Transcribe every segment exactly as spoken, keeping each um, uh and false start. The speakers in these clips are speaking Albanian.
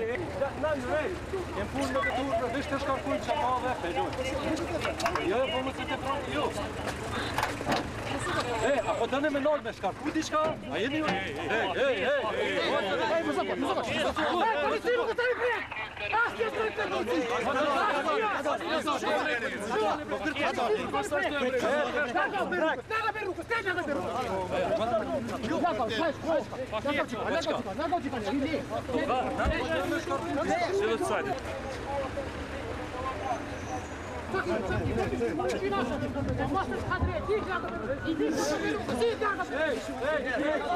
Na, nej, en punë me vetur, vesh të shkarkujnë që ka dhe pelon. Jo, po më të të pranë, jo. E, apo dëne me nalë me shkarkuj diçka? A jeni ju? Ej, ej, ej, ej. Ej, më zëpër, më zëpër. Ej, polici, më këtë e prek! Ashtë jetë të polici! Snega me rukë, snega me rukë! Lako, shajsh, shajsh. Lako qika, lako qika, lako qika, li, li. Së dhe të sajti. Çaki, çaki, çaki. Finansha. Mos të shkadre, ti gjatë. I di se me rukë, si gjatë. Ej, ej, ej.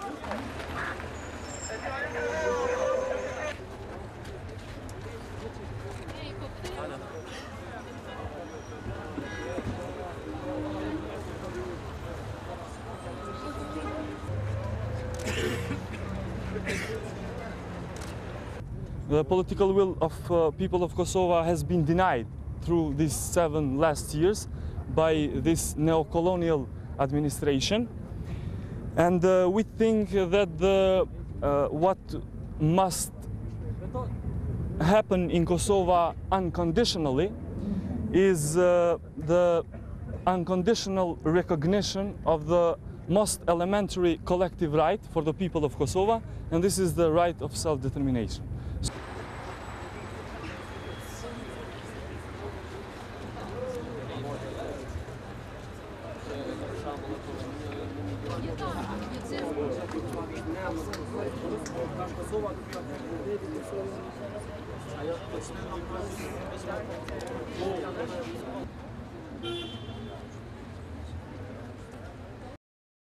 The political will of uh, people of Kosovo has been denied through these seven last years by this neo-colonial administration. And uh, we think that the, uh, what must happen in Kosovo unconditionally is uh, the unconditional recognition of the most elementary collective right for the people of Kosovo, and this is the right of self-determination. Ajo,